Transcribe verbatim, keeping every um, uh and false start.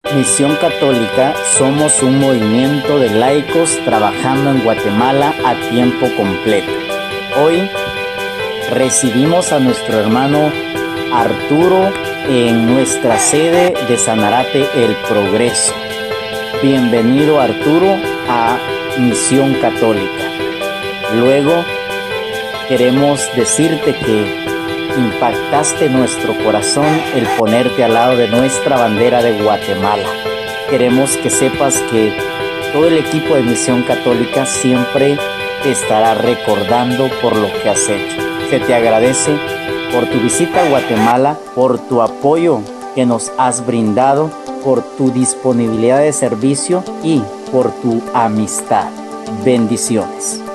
Misión Católica somos un movimiento de laicos trabajando en Guatemala a tiempo completo. Hoy recibimos a nuestro hermano Arturo en nuestra sede de Sanarate El Progreso. Bienvenido, Arturo, a Misión Católica. Luego queremos decirte que impactaste nuestro corazón el ponerte al lado de nuestra bandera de Guatemala. Queremos que sepas que todo el equipo de Misión Católica siempre te estará recordando por lo que has hecho. Se te agradece por tu visita a Guatemala, por tu apoyo que nos has brindado, por tu disponibilidad de servicio y por tu amistad. Bendiciones.